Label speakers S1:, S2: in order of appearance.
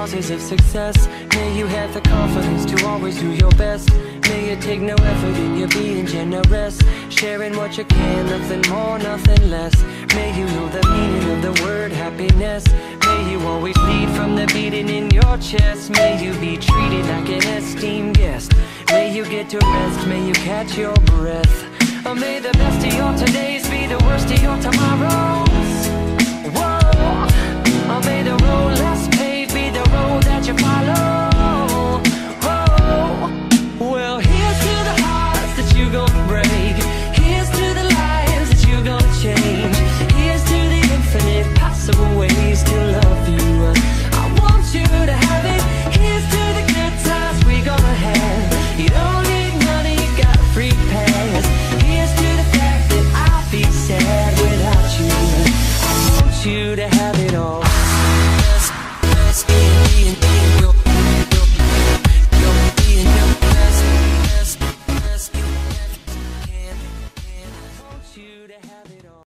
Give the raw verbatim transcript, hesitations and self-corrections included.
S1: chances of success. May you have the confidence to always do your best. May you take no effort in your being generous, sharing what you can, nothing more, nothing less. May you know the meaning of the word happiness. May you always lead from the beating in your chest. May you be treated like an esteemed guest. May you get to rest, may you catch your breath. Or may the best of your todays be the worst of your tomorrows. Whoa. Or may the road less paved be the road that you follow.